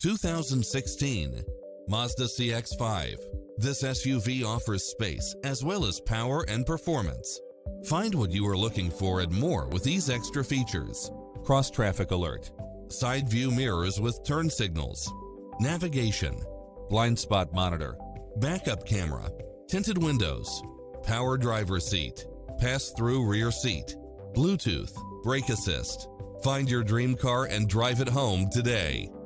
2016 Mazda CX-5. This SUV offers space as well as power and performance. Find what you are looking for and more with these extra features: cross-traffic alert, side view mirrors with turn signals, navigation, blind spot monitor, backup camera, tinted windows, power driver seat, pass-through rear seat, Bluetooth, brake assist. Find your dream car and drive it home today.